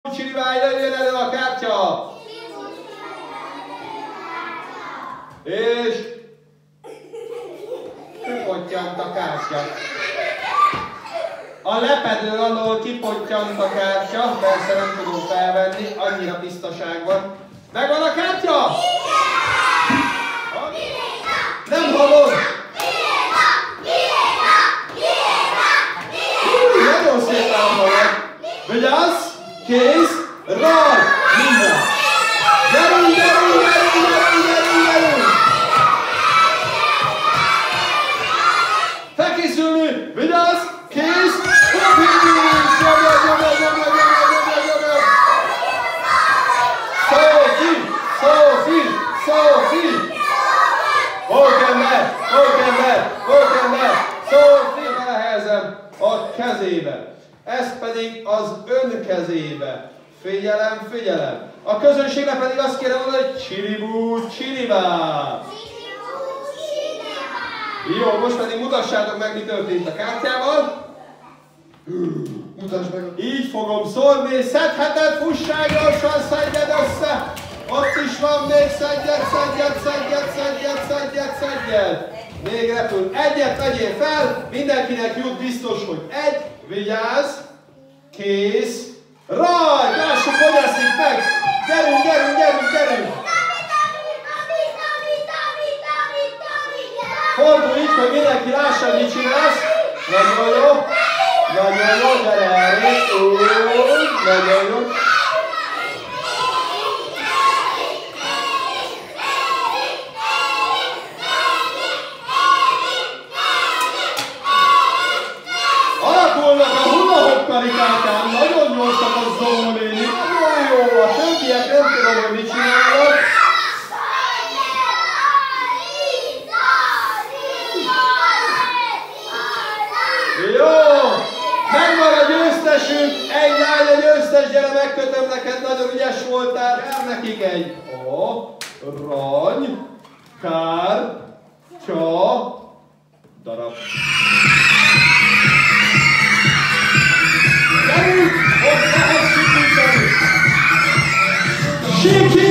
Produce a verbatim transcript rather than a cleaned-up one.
Csirivá, jöjjön elő a kártya! És kipottyant a kártya. A lepedő alól kipottyant a kártya, persze nem tudom felvenni, annyira tisztaság van. Megvan a kártya? Nem hallod? Nagyon szépen hallod. Vigyázz! Kész! Raj! Minden! Gyerünk, gyerünk, gyerünk, gyerünk, gyerünk, gyerünk! Felkészülni! Vigyázz! Kész! Hopping! Nyomjad, nyomjad, nyomjad, nyomjad, nyomjad, nyomjad! Sophie! Sophie! Sophie! Pókember! Pókember! Pókember! Sophie! Belehelyezem a kezébe. Ez pedig az ön kezébe. Figyelem, figyelem. A közönségre pedig azt kérem mondani, hogy csiribú, csiribá. Jó, most pedig mutassátok meg, mi történt a kártyával. Mutasd meg. Így fogom szórni, szedheted, fussál gyorsan, szedjed össze. Ott is van még, szedjed, szedjed, szedjed, szedjed, szedjed, szedjed. Még repül. Egyet vegyél fel, mindenkinek jut biztos, hogy egy. Vigyázz! Kész! Raj! Lássuk, hogy eszik meg! Gyerünk, gyerünk, gyerünk, gyerünk! Fordulj így, hogy mindenki lássa, hogy mit csinálsz. Nagyon jó! Nagyon jó, gyere elé! Nagyon jó! Alakulnak a hula-hop karikákán, nagyon gyorsak a Zó néni. Nagyon jó, a többiek nem tudom, hogy mit csinálnak. Jó! Megvan a győztesünk, egy lány, egy győztes, gyere, megkötöm neked, nagyon ügyes voltál. Jár nekik egy arany, kártya, darab. Gyerünk! Ott lehet sikítani! Sikítani!